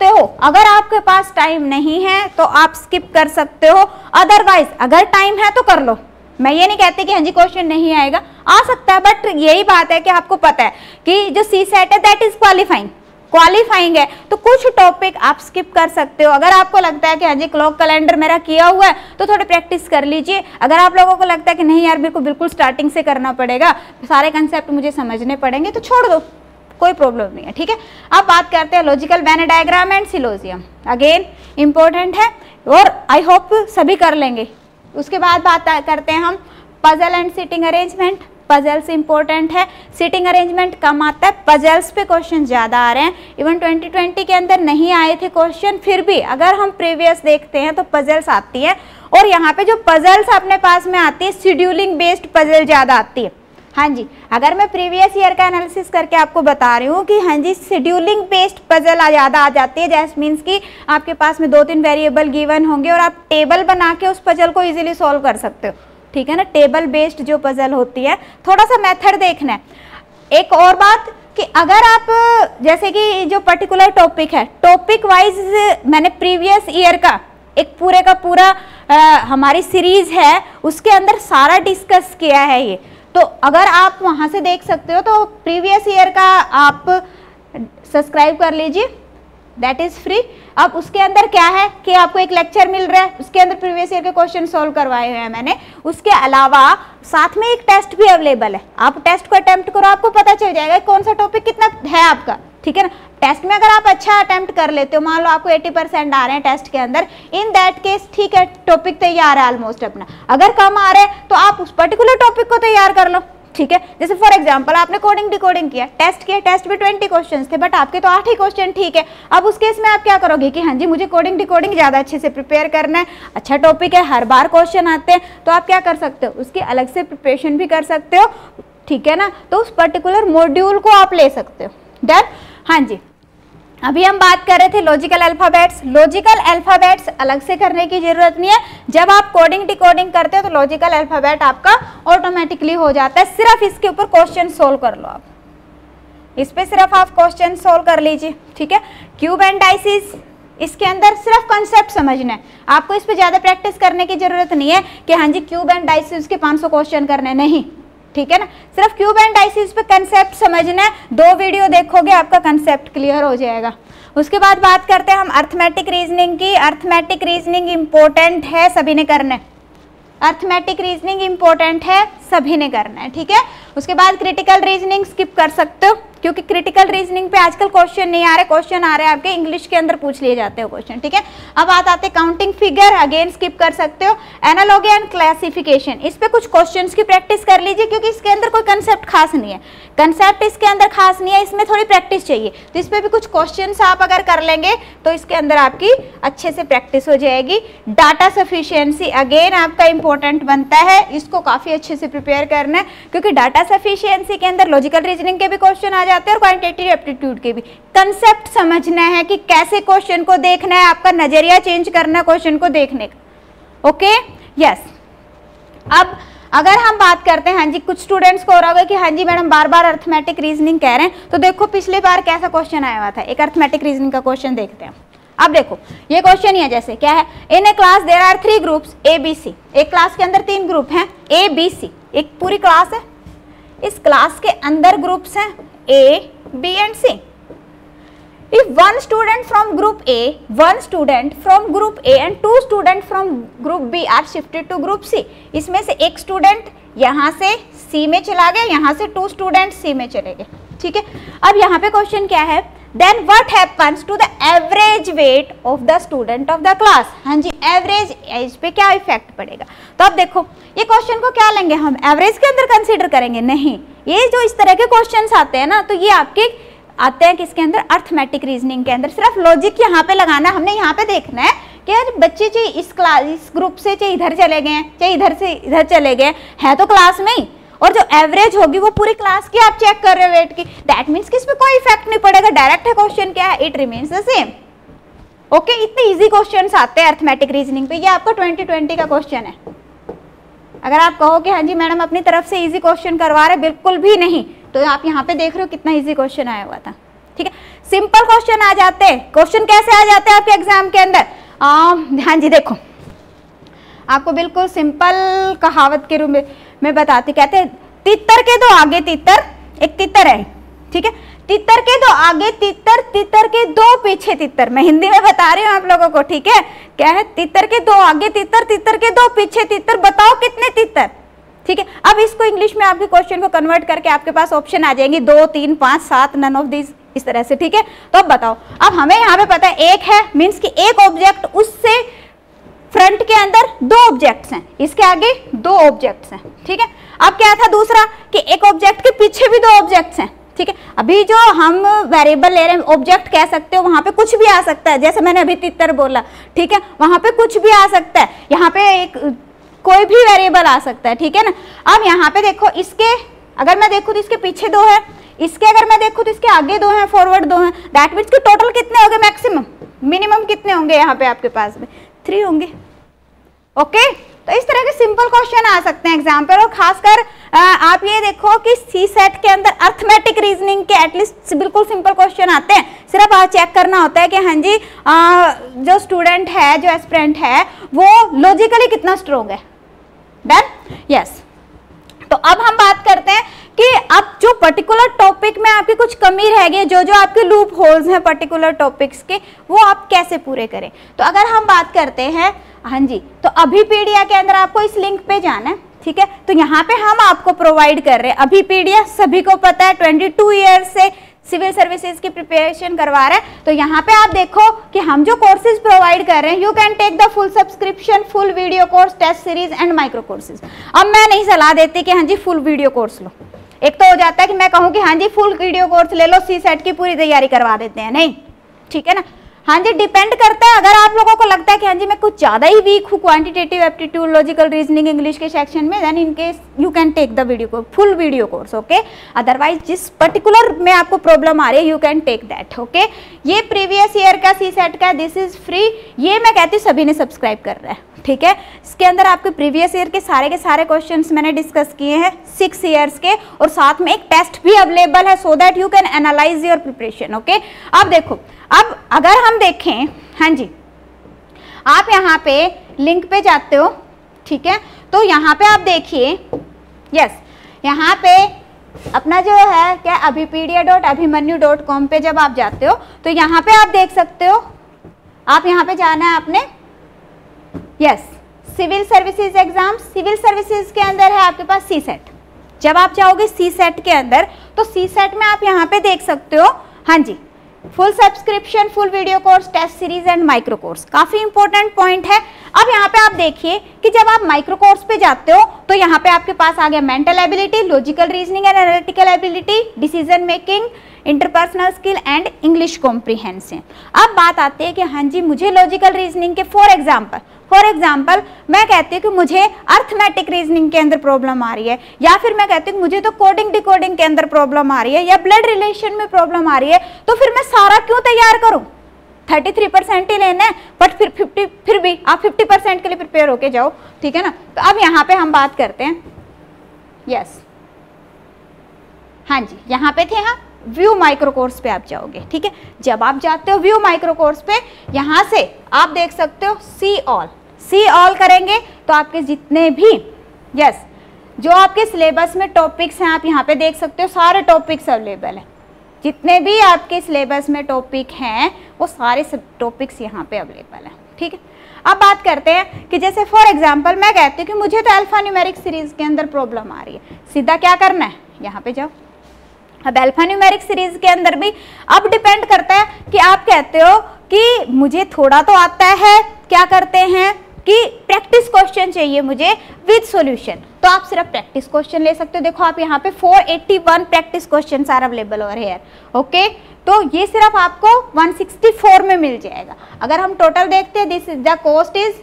अगर आपके पास टाइम नहीं है तो आप स्किप कर सकते हो, अदरवाइज अगर टाइम है तो कर लो। मैं ये नहीं कहती कि हाँ जी क्वेश्चन नहीं आएगा, आ सकता है, बट यही बात है कि आपको पता है कि जो सी सेट है दैट इज क्वालिफाइंग क्वालिफाइंग है, तो कुछ टॉपिक आप स्किप कर सकते हो। अगर आपको लगता है कि हाँ जी क्लॉक कैलेंडर मेरा किया हुआ है तो थोड़ी प्रैक्टिस कर लीजिए। अगर आप लोगों को लगता है कि नहीं यार मेरे को बिल्कुल स्टार्टिंग से करना पड़ेगा, सारे कंसेप्ट मुझे समझने पड़ेंगे, तो छोड़ दो, कोई प्रॉब्लम नहीं है, ठीक है। अब बात करते हैं logical Venn diagram and syllogism. Again important है और आई होप सभी कर लेंगे। उसके बाद बात करते हैं हम puzzle and sitting arrangement. Puzzles important है, सिटिंग अरेंजमेंट कम आता है, पजल्स पे क्वेश्चन ज़्यादा आ रहे हैं। इवन ट्वेंटी ट्वेंटी के अंदर नहीं आए थे क्वेश्चन, फिर भी अगर हम प्रीवियस देखते हैं तो पजल्स आती है। और यहाँ पे जो पजल्स अपने पास में आती है शेड्यूलिंग बेस्ड पजल ज़्यादा आती है। हाँ जी, अगर मैं प्रीवियस ईयर का एनालिसिस करके आपको बता रही हूँ कि हाँ जी शेड्यूलिंग बेस्ड पजल ज़्यादा आ जाती है, जैसे मीन्स कि आपके पास में दो तीन वेरिएबल गिवन होंगे और आप टेबल बना के उस पजल को इजीली सॉल्व कर सकते हो, ठीक है ना। टेबल बेस्ड जो पजल होती है, थोड़ा सा मेथड देखना है। एक और बात कि अगर आप जैसे कि जो पर्टिकुलर टॉपिक है, टॉपिक वाइज मैंने प्रीवियस ईयर का एक पूरे का पूरा आ, हमारी सीरीज है उसके अंदर सारा डिस्कस किया है ये, तो अगर आप वहां से देख सकते हो तो प्रीवियस ईयर का आप सब्सक्राइब कर लीजिए, दैट इज फ्री। अब उसके अंदर क्या है कि आपको एक लेक्चर मिल रहा है, उसके अंदर प्रीवियस ईयर के क्वेश्चन सॉल्व करवाए हुए हैं मैंने। उसके अलावा साथ में एक टेस्ट भी अवेलेबल है, आप टेस्ट को अटेम्प्ट करो, आपको पता चल जाएगा कौन सा टॉपिक कितना है आपका, ठीक है ना। टेस्ट में अगर आप अच्छा अटेम्प्ट कर लेते हो, मान लो आपको अस्सी परसेंट आ रहे हैं टेस्ट के अंदर, इन दैट केस ठीक है, टॉपिक तैयार है ऑलमोस्ट अपना। अगर कम आ रहे हैं तो आप उस पर्टिकुलर टॉपिक को तैयार कर लो, ठीक है। जैसे फॉर एग्जांपल आपने कोडिंग डिकोडिंग किया, टेस्ट किया, टेस्ट में ट्वेंटी क्वेश्चंस थे बट आपके तो आठ ही क्वेश्चन ठीक है। अब उस केस में आप क्या करोगे कि हाँ जी मुझे कोडिंग डिकोडिंग ज़्यादा अच्छे से प्रिपेयर करना है, अच्छा टॉपिक है, हर बार क्वेश्चन आते हैं, तो आप क्या कर सकते हो, उसकी अलग से प्रिपरेशन भी कर सकते हो, ठीक है ना। तो उस पर्टिकुलर मॉड्यूल को आप ले सकते हो, डन। हाँ जी, अभी हम बात कर रहे थे लॉजिकल अल्फाबेट्स। लॉजिकल अल्फाबेट्स अलग से करने की जरूरत नहीं है, जब आप कोडिंग डिकोडिंग करते हो तो लॉजिकल अल्फाबेट आपका ऑटोमेटिकली हो जाता है, सिर्फ इसके ऊपर क्वेश्चन सोल्व कर लो आप, इस पे सिर्फ आप क्वेश्चन सोल्व कर लीजिए, ठीक है। क्यूब एंड डाइसिस, इसके अंदर सिर्फ कंसेप्ट समझना है, आपको इस पे ज्यादा प्रैक्टिस करने की जरूरत नहीं है कि हाँ जी क्यूब एंड डाइसिस के पाँच सौ क्वेश्चन करने, नहीं, ठीक है ना। सिर्फ क्यूब एंड डाइसिस पे कंसेप्ट समझना है, दो वीडियो देखोगे आपका कंसेप्ट क्लियर हो जाएगा। उसके बाद बात करते हैं हम अर्थमेटिक रीजनिंग की। अर्थमेटिक रीजनिंग इंपॉर्टेंट है, सभी ने करना है, अर्थमेटिक रीजनिंग इंपॉर्टेंट है, सभी ने करना है, ठीक है। उसके बाद क्रिटिकल रीजनिंग स्किप कर सकते हो क्योंकि क्रिटिकल रीजनिंग पे आजकल क्वेश्चन नहीं आ रहे, क्वेश्चन आ रहे हैं आपके इंग्लिश के अंदर पूछ लिए जाते हो क्वेश्चन, ठीक है। अब बात आते हैं काउंटिंग फिगर, अगेन स्किप कर सकते हो। एनालॉजी एंड क्लासिफिकेशन, इस पे कुछ क्वेश्चंस की प्रैक्टिस कर लीजिए क्योंकि इसके अंदर कोई कंसेप्ट खास नहीं है, कंसेप्ट इसके अंदर खास नहीं है, इसमें थोड़ी प्रैक्टिस चाहिए, तो इस पे भी कुछ क्वेश्चंस आप अगर कर लेंगे तो इसके अंदर आपकी अच्छे से प्रैक्टिस हो जाएगी। डाटा सफिशिएंसी अगेन आपका इंपॉर्टेंट बनता है, इसको काफी अच्छे से प्रिपेयर करना है क्योंकि डाटा सफिशिएंसी के अंदर लॉजिकल रीजनिंग के भी क्वेश्चन आ जाते हैं और क्वांटिटेटिव एप्टीट्यूड के भी। कंसेप्ट समझना है कि कैसे क्वेश्चन को देखना है, आपका नजरिया चेंज करना है क्वेश्चन को देखने का, ओके, यस। अब अगर हम बात करते हैं, हाँ जी कुछ स्टूडेंट्स को हो रहा होगा कि हाँ जी मैडम बार बार अर्थमेटिक रीजनिंग कह रहे हैं, तो देखो पिछले बार कैसा क्वेश्चन आया हुआ था, एक अर्थमेटिक रीजनिंग का क्वेश्चन देखते हैं। अब देखो ये क्वेश्चन ही है, जैसे क्या है, in a class there are three groups A B C, एक क्लास के अंदर तीन ग्रुप हैं ए बी सी, एक पूरी क्लास है, इस क्लास के अंदर ग्रुप्स हैं A B and C. If one student from group A, one student from group A and two student from group B are shifted to group C, इसमें से एक स्टूडेंट यहाँ से C में चला गया, यहाँ से टू स्टूडेंट C में चले गए, ठीक है। अब यहाँ पे क्वेश्चन क्या है, then what happens to the average weight of the student of the class, हाँ जी एवरेज एज पे क्या इफेक्ट पड़ेगा। तो अब देखो ये क्वेश्चन को क्या लेंगे हम, एवरेज के अंदर कंसीडर करेंगे, नहीं, ये जो इस तरह के क्वेश्चंस आते हैं ना तो ये आपके आते हैं किसके अंदर, अर्थमेटिक रीजनिंग के अंदर। सिर्फ लॉजिक यहाँ पे लगाना, हमने यहाँ पे देखना है कि यार बच्चे चाहे इस क्लास इस ग्रुप से चाहे इधर चले गए हैं, चाहे इधर से इधर चले गए हैं तो क्लास में ही, और जो एवरेज होगी वो पूरी क्लास की आप चेक कर रहे हो वेट की, दैट मीन्स कि इसमें कोई इफेक्ट नहीं पड़ेगा, डायरेक्ट है क्वेश्चन क्या है, it remains the same, okay. इतने इजी क्वेश्चंस आते हैं अर्थमेटिक रीजनिंग पे, ये आपका ट्वेंटी ट्वेंटी का क्वेश्चन है। अगर आप कहो कि हाँ जी मैडम अपनी तरफ से इजी क्वेश्चन करवा रहे, बिल्कुल भी नहीं, तो आप यहाँ पे देख रहे हो कितना इजी क्वेश्चन आया हुआ था, ठीक है। सिंपल क्वेश्चन आ जाते हैं। क्वेश्चन कैसे आ जाते हैं आपके एग्जाम के अंदर? हाँ जी, देखो आपको बिल्कुल सिंपल कहावत के रूप में मैं बताती, कहते हैं तितर के दो आगे तितर, एक तितर है, ठीक है, तितर के दो आगे तितर, तितर के दो पीछे तितर। मैं हिंदी में बता रही हूँ आप लोगों को, ठीक है। क्या है? तितर के दो आगे तितर, तितर के दो पीछे तितर, बताओ कितने तितर, ठीक है। अब इसको इंग्लिश में आपके क्वेश्चन को कन्वर्ट करके आपके पास ऑप्शन आ जाएंगे, दो, तीन, पांच, सात, नन ऑफ दिस, इस तरह से, ठीक है। तो अब बताओ, अब हमें यहाँ पे पता है एक है, मीन्स कि एक ऑब्जेक्ट, उससे फ्रंट के अंदर दो ऑब्जेक्ट्स हैं, इसके आगे दो ऑब्जेक्ट्स हैं, ठीक है। अब क्या था दूसरा कि एक ऑब्जेक्ट के पीछे भी दो ऑब्जेक्ट्स हैं, ठीक है। अभी जो हम वेरिएबल ले रहे हैं, ऑब्जेक्ट कह सकते हो, वहां पे कुछ भी आ सकता है, जैसे मैंने अभी तितर बोला, ठीक है, वहां पे कुछ भी आ सकता है, यहाँ पे एक कोई भी वेरिएबल आ सकता है, ठीक है ना। अब यहाँ पे देखो, इसके अगर मैं देखूँ तो इसके पीछे दो है, इसके अगर मैं देखूँ तो इसके आगे दो हैं, फॉरवर्ड दो हैं, दैट मीन्स कि टोटल कितने होंगे? मैक्सिमम, मिनिमम कितने होंगे यहाँ पे आपके पास में? थ्री होंगे, ओके। तो इस तरह के सिंपल क्वेश्चन आ सकते हैं एग्जाम पर। और खासकर आप ये देखो कि सी सेट के अंदर अर्थमेटिक रीजनिंग के एटलीस्ट बिल्कुल सिंपल क्वेश्चन आते हैं। सिर्फ आप चेक करना होता है कि हाँ जी आ, जो स्टूडेंट है, जो एस्पिरेंट है, वो लॉजिकली कितना स्ट्रोंग है। डन? यस। तो अब हम बात करते हैं कि अब जो पर्टिकुलर टॉपिक में आपकी कुछ कमी रह गई, जो जो आपके लूप होल्स हैं पर्टिकुलर टॉपिक्स के, वो आप कैसे पूरे करें। तो अगर हम बात करते हैं, हाँ जी, तो अभिपीडिया के अंदर आपको इस लिंक पे जाना है, ठीक है। तो यहाँ पे हम आपको प्रोवाइड कर रहे हैं अभिपीडिया, सभी को पता है, ट्वेंटी टू ईयर्स से सिविल सर्विसेज की प्रिपरेशन करवा रहे हैं। तो यहाँ पे आप देखो कि हम जो कोर्सेज प्रोवाइड कर रहे हैं, you can take the full subscription, full video course, test series and micro courses. अब मैं नहीं सलाह देती कि हाँ जी फुल वीडियो कोर्स लो। एक तो हो जाता है कि मैं कहूँ कि हाँ जी फुल वीडियो कोर्स ले लो, सी सेट की पूरी तैयारी करवा देते हैं, नहीं, ठीक है ना। हाँ जी, डिपेंड करता है। अगर आप लोगों को लगता है कि हाँ जी मैं कुछ ज्यादा ही वीक हूँ quantitative aptitude, logical reasoning, English के सेक्शन में, then in case you can take the video course, full video course, okay. Otherwise जिस पर्टिकुलर में आपको प्रॉब्लम आ रही है, you can take that, okay. ये प्रीवियस ईयर का सी सेट का, दिस इज फ्री। ये मैं कहती हूँ सभी ने सब्सक्राइब कर रहा है, ठीक है। इसके अंदर आपके प्रीवियस ईयर के सारे के सारे क्वेश्चंस मैंने डिस्कस किए हैं, सिक्स ईयर्स के, और साथ में एक टेस्ट भी अवेलेबल है, so that you can analyse your preparation, okay. अब देखो, अब अगर हम देखें, हाँ जी, आप यहाँ पे लिंक पे जाते हो, ठीक है। तो यहाँ पे आप देखिए, यस, यहाँ पे अपना जो है क्या, Abhipedia dot Abhimanyu dot com पे जब आप जाते हो तो यहाँ पे आप देख सकते हो, आप यहाँ पे जाना है आपने, yes, civil services exam. Civil services के अंदर है आपके पास सी सेट। जब आप जाओगे सी सेट के अंदर, तो सी सेट में आप यहाँ पे देख सकते हो, हाँ जी, full subscription, full video course, test series and micro course. काफी इंपॉर्टेंट पॉइंट है। अब यहाँ पे आप देखिए कि जब आप माइक्रो कोर्स पे जाते हो तो यहाँ पे आपके पास आ गया mental ability, logical reasoning and analytical ability, decision making, interpersonal skill and English comprehension. अब बात आती है कि हाँ जी मुझे लॉजिकल रीजनिंग के फॉर एग्जाम्पल फॉर एग्जाम्पल मैं कहती हूँ कि मुझे अर्थमेटिक रीजनिंग के अंदर प्रॉब्लम आ रही है, या फिर मैं कहती हूँ मुझे तो कोडिंग डिकोडिंग के अंदर प्रॉब्लम आ रही है, या ब्लड रिलेशन में प्रॉब्लम आ रही है, तो फिर मैं सारा क्यों तैयार करूँ? थर्टी थ्री परसेंट ही लेना है, बट फिर फिफ्टी फिर भी आप फिफ्टी परसेंट के लिए प्रिपेयर होके जाओ, ठीक है ना। तो अब यहाँ पे हम बात करते हैं, यस, हाँ जी, यहाँ पे थे हम व्यू माइक्रो कोर्स पे आप जाओगे, ठीक है। जब आप जाते हो व्यू माइक्रो कोर्स पे, यहाँ से आप देख सकते हो सी ऑल, सी ऑल करेंगे तो आपके जितने भी, यस, जो आपके सिलेबस में टॉपिक्स हैं आप यहाँ पे देख सकते हो, सारे टॉपिक्स अवेलेबल हैं। जितने भी आपके सिलेबस में टॉपिक हैं वो सारे सब टॉपिक्स यहाँ पे अवेलेबल हैं, ठीक है। अब बात करते हैं कि जैसे फॉर एग्जांपल मैं कहती हूँ कि मुझे तो अल्फा न्यूमेरिक सीरीज के अंदर प्रॉब्लम आ रही है, सीधा क्या करना है, यहाँ पे जाओ। अब अल्फा न्यूमेरिक सीरीज के अंदर भी अब डिपेंड करता है कि आप कहते हो कि मुझे थोड़ा तो आता है, क्या करते हैं कि प्रैक्टिस क्वेश्चन चाहिए मुझे विद सॉल्यूशन, तो आप सिर्फ प्रैक्टिस क्वेश्चन ले सकते हो। देखो आप यहाँ पे four eighty one practice question are available हो रहे हैं, ओके। तो ये सिर्फ आपको वन सिक्सटी फोर में मिल जाएगा। अगर हम टोटल देखते हैं, this is the cost is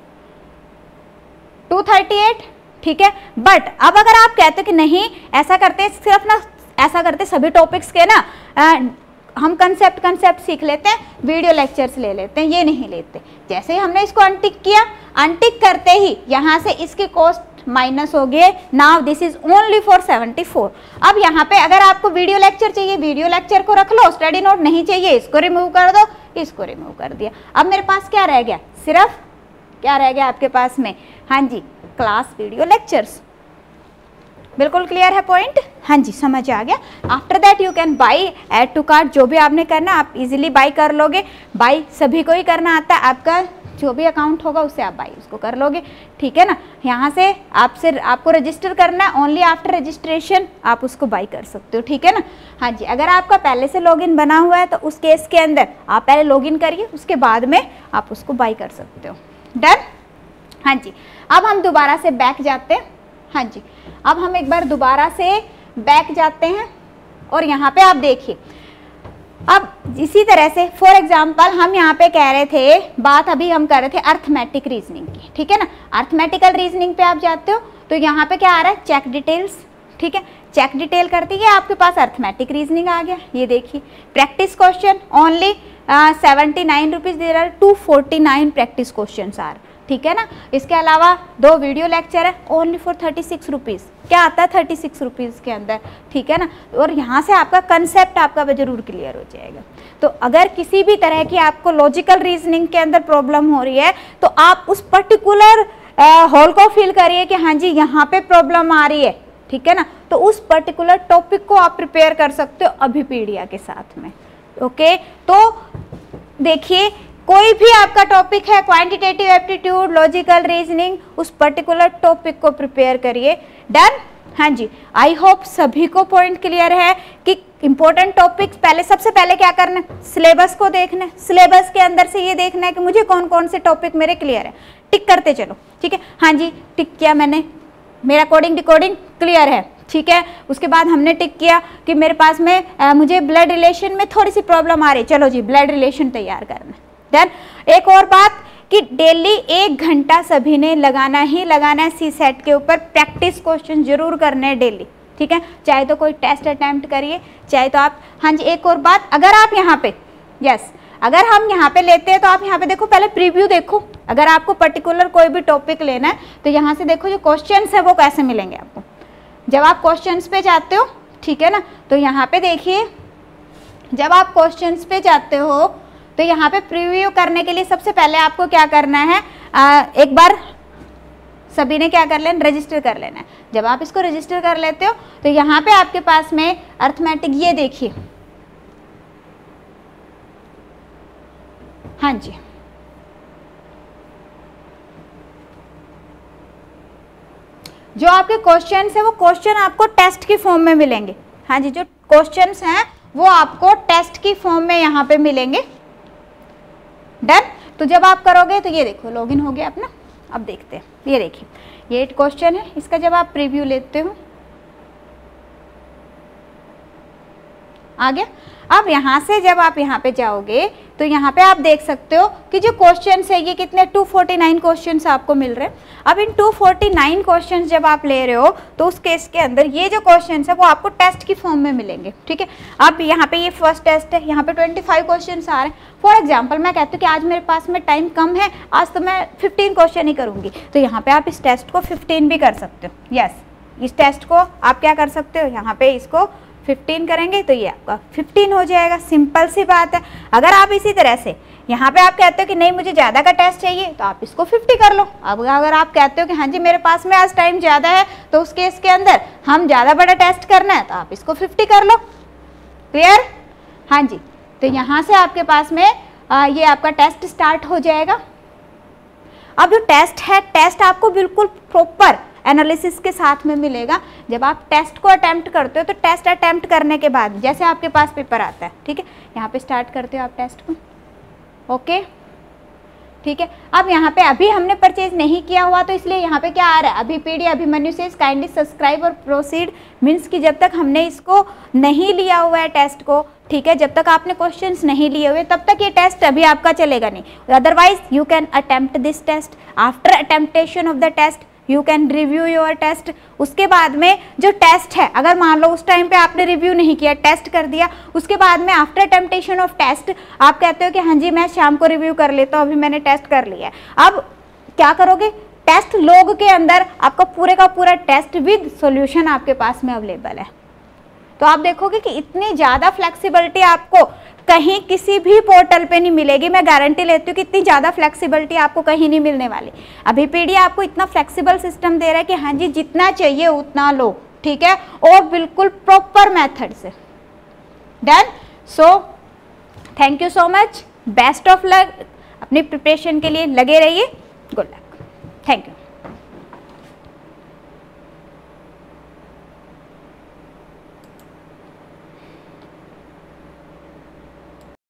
two thirty eight, ठीक है। बट अब अगर आप कहते हो कि नहीं ऐसा करते, सिर्फ ना ऐसा करते सभी टॉपिक्स के ना आ, हम कंसेप्ट कंसेप्ट सीख लेते हैं, वीडियो लेक्चर्स ले लेते हैं, ये नहीं लेते। जैसे ही हमने इसको अनटिक किया, अनटिक करते ही यहाँ से इसकी कॉस्ट माइनस हो गए। Now this is only for seventy four. अब यहाँ पे अगर आपको वीडियो लेक्चर चाहिए, वीडियो लेक्चर को रख लो, स्टडी नोट नहीं चाहिए, इसको रिमूव कर दो, इसको रिमूव कर दिया। अब मेरे पास क्या रह गया, सिर्फ क्या रह गया आपके पास में, हाँ जी, क्लास वीडियो लेक्चर्स। बिल्कुल क्लियर है पॉइंट, हाँ जी, समझ आ गया। After that you can buy, add to cart, जो भी आपने करना आप इजीली बाई कर लोगे। बाई सभी को ही करना आता है, आपका जो भी अकाउंट होगा उससे आप बाई उसको कर लोगे, ठीक है ना। यहाँ से आपसे आपको रजिस्टर करना है, ओनली आफ्टर रजिस्ट्रेशन आप उसको बाई कर सकते हो, ठीक है ना। हाँ जी, अगर आपका पहले से लॉगिन बना हुआ है तो उस केस के अंदर आप पहले लॉगिन करिए, उसके बाद में आप उसको बाई कर सकते हो। डन, हाँ जी। अब हम दोबारा से बैक जाते हैं, हाँ जी, अब हम एक बार दोबारा से बैक जाते हैं और यहाँ पे आप देखिए, अब इसी तरह से फॉर एग्जांपल हम यहाँ पे कह रहे थे, बात अभी हम कर रहे थे अर्थमेटिक रीजनिंग की, ठीक है ना। अर्थमेटिकल रीजनिंग पे आप जाते हो तो यहाँ पे क्या आ रहा है, चेक डिटेल्स, ठीक है। चेक डिटेल करती है, आपके पास अर्थमेटिक रीजनिंग आ गया। ये देखिए, practice question only seventy nine rupees दे रहा है, two forty nine practice question are, ठीक है ना। इसके अलावा दो वीडियो लेक्चर है only for thirty six rupees. क्या आता है थर्टी सिक्स रुपीज़ के अंदर, ठीक है ना। और यहाँ से आपका कंसेप्ट आपका जरूर क्लियर हो जाएगा। तो अगर किसी भी तरह की आपको लॉजिकल रीजनिंग के अंदर प्रॉब्लम हो रही है तो आप उस पर्टिकुलर हॉल को फील करिए कि हाँ जी यहाँ पे प्रॉब्लम आ रही है, ठीक है ना। तो उस पर्टिकुलर टॉपिक को आप प्रिपेयर कर सकते हो अभिपीडिया के साथ में, ओके। तो देखिए, कोई भी आपका टॉपिक है, क्वांटिटेटिव एप्टीट्यूड, लॉजिकल रीजनिंग, उस पर्टिकुलर टॉपिक को प्रिपेयर करिए। डन, हाँ जी। आई होप सभी को पॉइंट क्लियर है कि इंपॉर्टेंट टॉपिक्स पहले, सबसे पहले क्या करना है, सिलेबस को देखना है। सिलेबस के अंदर से ये देखना है कि मुझे कौन कौन से टॉपिक मेरे क्लियर है, टिक करते चलो, ठीक है। हाँ जी, टिक किया मैंने, मेरा कोडिंग डिकोडिंग क्लियर है, ठीक है। उसके बाद हमने टिक किया कि मेरे पास में आ, मुझे ब्लड रिलेशन में थोड़ी सी प्रॉब्लम आ रही है, चलो जी ब्लड रिलेशन तैयार करना। डन। एक और बात कि डेली एक घंटा सभी ने लगाना ही लगाना है सी सेट के ऊपर, प्रैक्टिस क्वेश्चन जरूर करने हैं डेली, ठीक है। चाहे तो कोई टेस्ट अटेम्प्ट करिए, चाहे तो आप, हाँ जी। एक और बात, अगर आप यहाँ पे, यस, अगर हम यहाँ पे लेते हैं तो आप यहाँ पे देखो, पहले प्रीव्यू देखो। अगर आपको पर्टिकुलर कोई भी टॉपिक लेना है तो यहाँ से देखो जो क्वेश्चन है वो कैसे मिलेंगे आपको जब आप क्वेश्चन पे जाते हो, ठीक है ना। तो यहाँ पे देखिए, जब आप क्वेश्चन पे जाते हो तो यहाँ पे प्रीव्यू करने के लिए सबसे पहले आपको क्या करना है, आ, एक बार सभी ने क्या कर लेना, रजिस्टर कर लेना है। जब आप इसको रजिस्टर कर लेते हो तो यहाँ पे आपके पास में अर्थमेटिक, ये देखिए, हाँ जी, जो आपके क्वेश्चंस है वो क्वेश्चन आपको टेस्ट की फॉर्म में मिलेंगे। हाँ जी, जो क्वेश्चंस हैं वो आपको टेस्ट की फॉर्म में यहाँ पे मिलेंगे। डन। तो जब आप करोगे तो ये देखो लॉगिन हो गया अपना। अब देखते हैं, ये देखिए, ये एट क्वेश्चन है, इसका जब आप प्रीव्यू लेते हो आ गया। अब यहाँ से जब आप यहाँ पे जाओगे तो यहाँ पे आप देख सकते हो कि जो क्वेश्चंस है ये कितने टू फोर्टी नाइन क्वेश्चंस आपको मिल रहे हैं। अब इन टू फोर्टी नाइन क्वेश्चंस जब आप ले रहे हो तो उस केस के अंदर ये जो क्वेश्चंस है वो आपको टेस्ट की फॉर्म में मिलेंगे, ठीक है। अब यहाँ पे ये फर्स्ट टेस्ट है, यहाँ पे ट्वेंटी फाइव क्वेश्चंस आ रहे हैं। फॉर एग्जाम्पल मैं कहती हूँ कि आज मेरे पास में टाइम कम है, आज तो मैं फिफ्टीन क्वेश्चन ही करूँगी, तो यहाँ पे आप इस टेस्ट को फिफ्टीन भी कर सकते हो। यस, इस टेस्ट को आप क्या कर सकते हो, यहाँ पे इसको फिफ्टीन करेंगे तो ये आपका फिफ्टीन हो जाएगा। सिंपल सी बात है। अगर आप इसी तरह से यहाँ पे आप कहते हो कि नहीं मुझे ज़्यादा का टेस्ट चाहिए तो आप इसको फिफ्टी कर लो। अब अगर आप कहते हो कि हाँ जी मेरे पास में आज टाइम ज़्यादा है तो उस केस के अंदर हम ज़्यादा बड़ा टेस्ट करना है तो आप इसको फिफ्टी कर लो। क्लियर? हाँ जी। तो यहाँ से आपके पास में आ, ये आपका टेस्ट स्टार्ट हो जाएगा। अब जो टेस्ट है, टेस्ट आपको बिल्कुल प्रॉपर एनालिसिस के साथ में मिलेगा। जब आप टेस्ट को अटेम्प्ट करते हो तो टेस्ट अटेम्प्ट करने के बाद जैसे आपके पास पेपर आता है, ठीक है, यहाँ पे स्टार्ट करते हो आप टेस्ट को। ओके, ठीक है। अब यहाँ पे अभी हमने परचेज नहीं किया हुआ तो इसलिए यहाँ पे क्या आ रहा है, अभिपीडिया अभिमन्यु से काइंडली सब्सक्राइब और प्रोसीड, मीन्स कि जब तक हमने इसको नहीं लिया हुआ है टेस्ट को, ठीक है, जब तक आपने क्वेश्चंस नहीं लिए हुए तब तक ये टेस्ट अभी आपका चलेगा नहीं। Otherwise you can attempt this test. After attemptation of the test you can review your test. उसके बाद में जो टेस्ट है, अगर मान लो उस टाइम पे आपने रिव्यू नहीं किया, टेस्ट कर दिया, उसके बाद में आफ्टर अटेम्प्टेशन ऑफ टेस्ट आप कहते हो कि हाँ जी मैं शाम को रिव्यू कर लेता हूँ, अभी मैंने टेस्ट कर लिया है। अब क्या करोगे, टेस्ट लॉग के अंदर आपका पूरे का पूरा टेस्ट विद सॉल्यूशन आपके पास में अवेलेबल है। तो आप देखोगे कि इतनी ज़्यादा फ्लेक्सिबिलिटी आपको कहीं किसी भी पोर्टल पे नहीं मिलेगी। मैं गारंटी लेती हूँ कि इतनी ज़्यादा फ्लेक्सिबिलिटी आपको कहीं नहीं मिलने वाली। अभिपीडिया आपको इतना फ्लेक्सिबल सिस्टम दे रहा है कि हाँ जी जितना चाहिए उतना लो, ठीक है, और बिल्कुल प्रॉपर मेथड से। Done. So thank you so much, best of luck, अपनी प्रिपरेशन के लिए लगे रहिए, गुड लक, थैंक यू।